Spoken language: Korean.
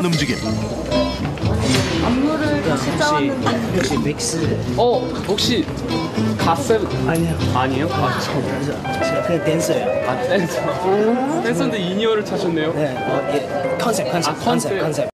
묘한 움직임. 안무를 다시 짜왔는데. 역시 믹스. 혹시 갓세븐 아니요. 아니에요? 제가 그냥 댄서예요. 댄서. 댄서인데 이니어를 차셨네요. 네, 컨셉. 컨셉.